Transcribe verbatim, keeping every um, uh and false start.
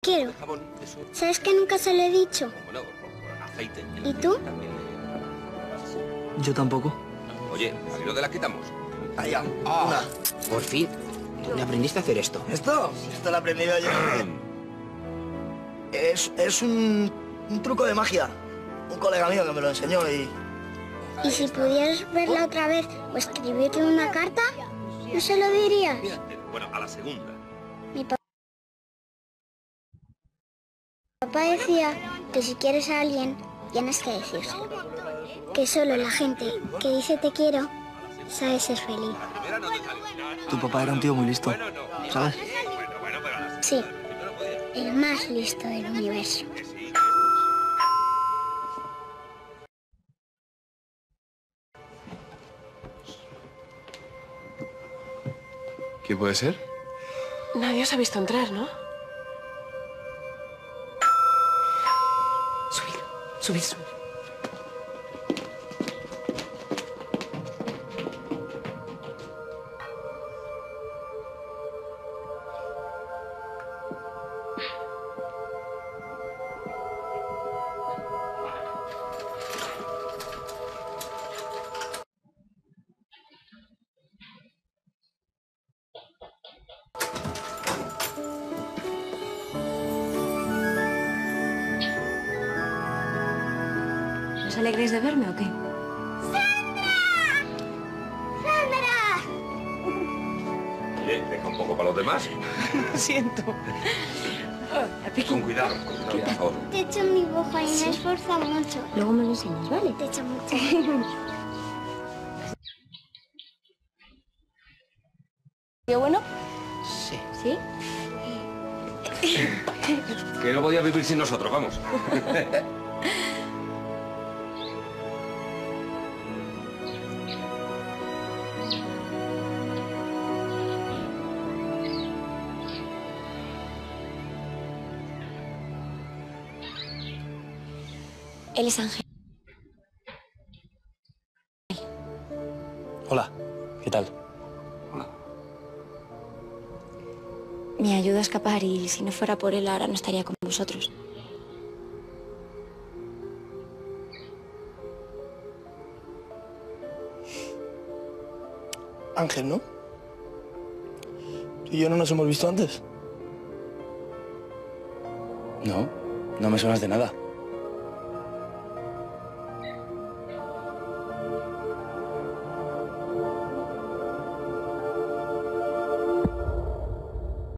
quiero. ¿Sabes que nunca se lo he dicho? ¿Y tú? Yo tampoco. Oye, ¿a lo de la quitamos? Allá, Oh, una. por fin. ¿Dónde aprendiste a hacer esto? ¿Esto? Esto lo he aprendido yo. Es, es un, un truco de magia. Un colega mío que me lo enseñó y... ¿Y si pudieras verla otra vez o escribirle una carta? ¿No se lo dirías? Bueno, a la segunda. Mi pa- papá decía que si quieres a alguien, tienes que decírselo. Que solo la gente que dice te quiero sabe ser feliz. Tu papá era un tío muy listo, ¿sabes? Sí, el más listo del universo. ¿Quién puede ser? Nadie os ha visto entrar, ¿no? Subid, subid, subid. ¿Os alegréis de verme o qué? Oye, deja un poco para los demás. Lo siento. Con cuidado, con cuidado, por favor. Te he hecho un dibujo y me he esforzado mucho. Luego me lo enseñas, ¿vale? Te he hecho mucho. ¿Tío bueno? Sí. ¿Sí? Que no podía vivir sin nosotros, vamos. Él es Ángel. Hola, ¿qué tal? Me ayudó a escapar y si no fuera por él ahora no estaría con vosotros. Ángel, ¿no? ¿Tú y yo no nos hemos visto antes? No, no me suenas de nada.